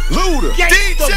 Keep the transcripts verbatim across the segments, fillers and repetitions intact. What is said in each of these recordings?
Luda, D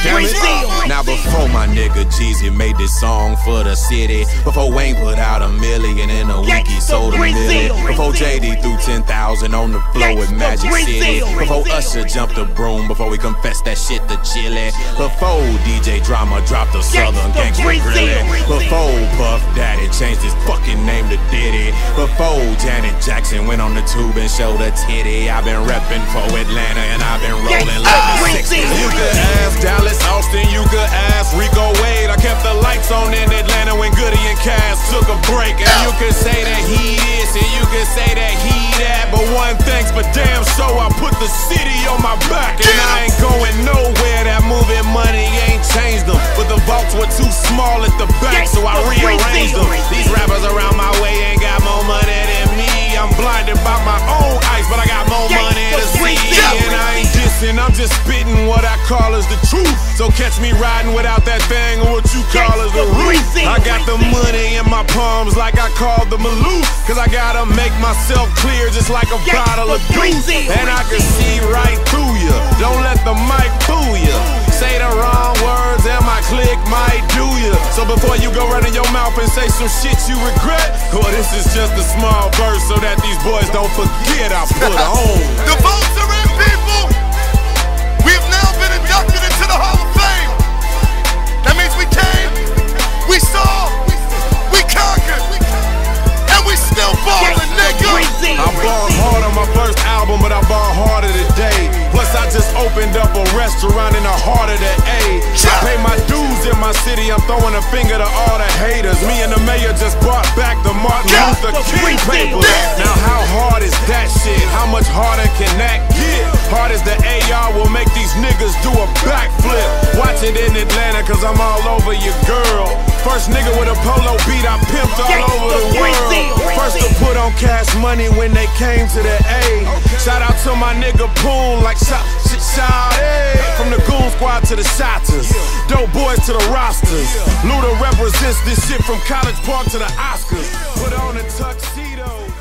J. Now before my nigga Jeezy made this song for the city, before Wayne put out a million in a week he sold a million, before J D threw ten thousand on the floor with Magic City, before Usher jumped the broom, before he confessed that shit to Chili, before D J Drama dropped a Southern Gangsta Grillin', before Puff Daddy changed his fucking name to Diddy, before Janet Jackson went on the tube and showed a titty. I've been reppin' for Atlanta and I've been rollin' like the sixties. You could ask Dallas Austin, you could ask Rico Wade. I kept the lights on in Atlanta when Goody and Cass took a break. And you could say that he is, and you could say that he that. But one thing's for damn sure, I put the city on my back. And I ain't going nowhere, that moving money ain't changed them. But the vaults were too small at the back, so I rearranged them. These rappers around my way ain't got more money than me. I'm blinded by my own ice, but I got more money to see. And I ain't dissing, I'm just spitting what I call is the truth. So catch me riding without that thing or what you call is the roof. I got the money in my palms like I call the Maloof, cause I gotta make myself clear just like a bottle of goose. And I can see right through you, don't let the mic fool you. Say the wrong words and my click might do you. So before you go running your mouth and say some shit you regret, well, this is just a small verse so that these boys don't forget I put on. The votes are in, people. We've now been inducted into the Hall of Fame. That means we came, we saw, we conquered, and we still ballin', nigga. I balled hard on my first album, but I ball harder today. Plus I just opened up a restaurant in the heart of the A. I pay my dues in my city, I'm throwing a finger to all the haters. Me and the mayor just brought back the Martin Luther King papers. Now how hard is that shit? How much harder can that get? Hard as the A R will make these niggas do a backflip. Watch it in Atlanta, cause I'm all over your girl. First nigga with a polo beat, I pimped all over the world. First to put on Cash Money when they came to the A. Shout out to my nigga Poon, like shout, shout, hey. From the Goon Squad to the Shotters, Dope Boys to the Rosters. Luda represents this shit from College Park to the Oscars. Put on a tuxedo.